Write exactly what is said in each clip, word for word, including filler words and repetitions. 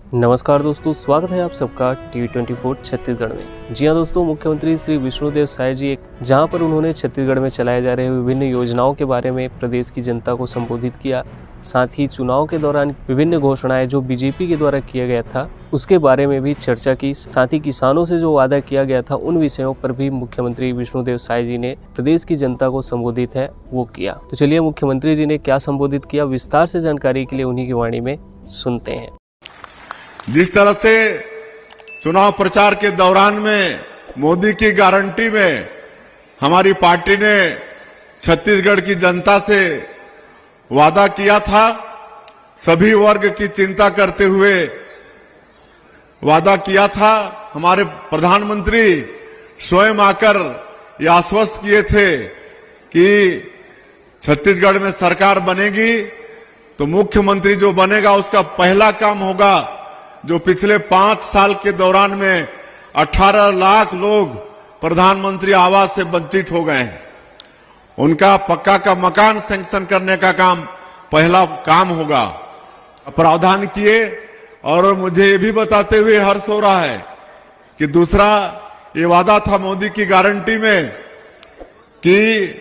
नमस्कार दोस्तों, स्वागत है आप सबका टीवी ट्वेंटी फोर छत्तीसगढ़ में। जी हां दोस्तों, मुख्यमंत्री श्री विष्णुदेव साय जी जहां पर उन्होंने छत्तीसगढ़ में चलाए जा रहे विभिन्न योजनाओं के बारे में प्रदेश की जनता को संबोधित किया। साथ ही चुनाव के दौरान विभिन्न घोषणाएं जो बीजेपी के द्वारा किया गया था उसके बारे में भी चर्चा की। साथ ही किसानों से जो वादा किया गया था उन विषयों पर भी मुख्यमंत्री विष्णुदेव साय जी ने प्रदेश की जनता को संबोधित है वो किया। तो चलिए मुख्यमंत्री जी ने क्या संबोधित किया, विस्तार से जानकारी के लिए उन्हीं की वाणी में सुनते हैं। जिस तरह से चुनाव प्रचार के दौरान में मोदी की गारंटी में हमारी पार्टी ने छत्तीसगढ़ की जनता से वादा किया था, सभी वर्ग की चिंता करते हुए वादा किया था। हमारे प्रधानमंत्री स्वयं आकर यह आश्वस्त किए थे कि छत्तीसगढ़ में सरकार बनेगी तो मुख्यमंत्री जो बनेगा उसका पहला काम होगा जो पिछले पांच साल के दौरान में अठारह लाख लोग प्रधानमंत्री आवास से वंचित हो गए हैं, उनका पक्का का मकान सैंक्शन करने का काम पहला काम होगा। प्रावधान किए और मुझे ये भी बताते हुए हर्ष हो रहा है कि दूसरा ये वादा था मोदी की गारंटी में कि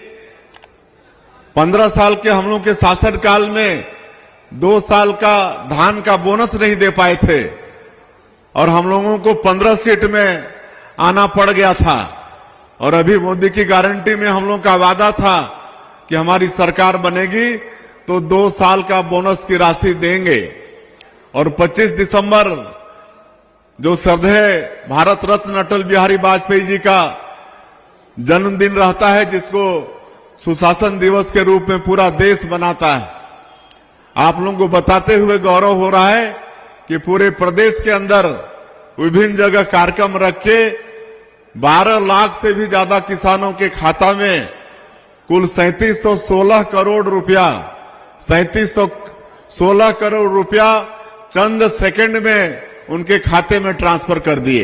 पंद्रह साल के हम लोग के शासन काल में दो साल का धान का बोनस नहीं दे पाए थे और हम लोगों को पंद्रह सीट में आना पड़ गया था। और अभी मोदी की गारंटी में हम लोग का वादा था कि हमारी सरकार बनेगी तो दो साल का बोनस की राशि देंगे। और पच्चीस दिसंबर जो श्रद्धेय भारत रत्न अटल बिहारी वाजपेयी जी का जन्मदिन रहता है, जिसको सुशासन दिवस के रूप में पूरा देश मनाता है, आप लोगों को बताते हुए गौरव हो रहा है कि पूरे प्रदेश के अंदर विभिन्न जगह कार्यक्रम रख के बारह लाख से भी ज्यादा किसानों के खाता में कुल सैंतीस सौ सोलह करोड़ रुपया सैंतीस सौ सोलह करोड़ रुपया चंद सेकंड में उनके खाते में ट्रांसफर कर दिए।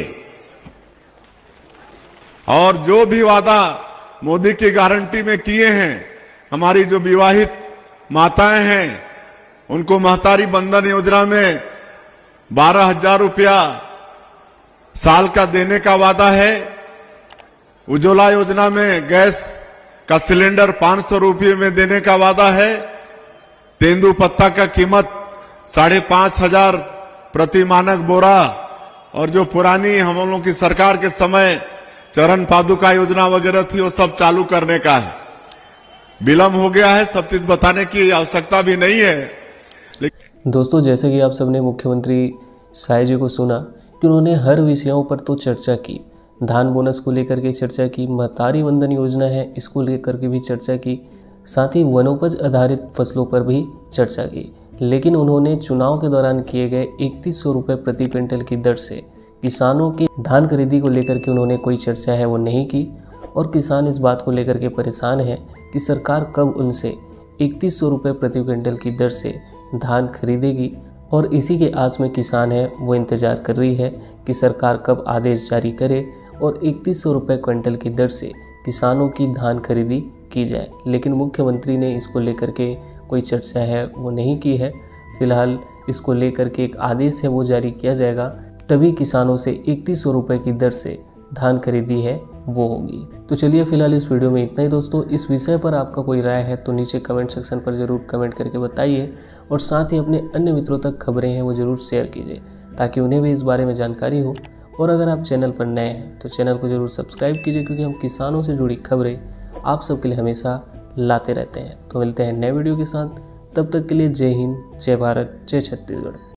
और जो भी वादा मोदी की गारंटी में किए हैं, हमारी जो विवाहित माताएं हैं उनको महतारी बंधन योजना में बारह हजार रुपया साल का देने का वादा है। उज्ज्वला योजना में गैस का सिलेंडर पांच सौ रुपये में देने का वादा है। तेंदू पत्ता का कीमत साढ़े पांच हजार प्रति मानक बोरा, और जो पुरानी हम लोगों की सरकार के समय चरण पादुका योजना वगैरह थी वो सब चालू करने का है। विलंब हो गया है, सब चीज बताने की आवश्यकता भी नहीं है। दोस्तों, जैसे कि आप सबने मुख्यमंत्री साय जी को सुना कि उन्होंने हर विषयों पर तो चर्चा की। धान बोनस को लेकर के चर्चा की, महतारी वंदन योजना है इसको लेकर के भी चर्चा की, साथ ही वनोपज आधारित फसलों पर भी चर्चा की। लेकिन उन्होंने चुनाव के दौरान किए गए इकतीस सौ रुपये प्रति क्विंटल की दर से किसानों की धान खरीदी को लेकर के उन्होंने कोई चर्चा है वो नहीं की। और किसान इस बात को लेकर के परेशान है कि सरकार कब उनसे इकतीस सौ रुपये प्रति क्विंटल की दर से धान खरीदेगी। और इसी के आस में किसान है वो इंतज़ार कर रही है कि सरकार कब आदेश जारी करे और इकतीस सौ रुपये क्विंटल की दर से किसानों की धान खरीदी की जाए। लेकिन मुख्यमंत्री ने इसको लेकर के कोई चर्चा है वो नहीं की है। फिलहाल इसको लेकर के एक आदेश है वो जारी किया जाएगा, तभी किसानों से इकतीस सौ रुपये की दर से धान खरीदी है वो होगी। तो चलिए फिलहाल इस वीडियो में इतना ही दोस्तों। इस विषय पर आपका कोई राय है तो नीचे कमेंट सेक्शन पर ज़रूर कमेंट करके बताइए, और साथ ही अपने अन्य मित्रों तक खबरें हैं वो ज़रूर शेयर कीजिए ताकि उन्हें भी इस बारे में जानकारी हो। और अगर आप चैनल पर नए हैं तो चैनल को ज़रूर सब्सक्राइब कीजिए, क्योंकि हम किसानों से जुड़ी खबरें आप सबके लिए हमेशा लाते रहते हैं। तो मिलते हैं नए वीडियो के साथ, तब तक के लिए जय हिंद, जय भारत, जय छत्तीसगढ़।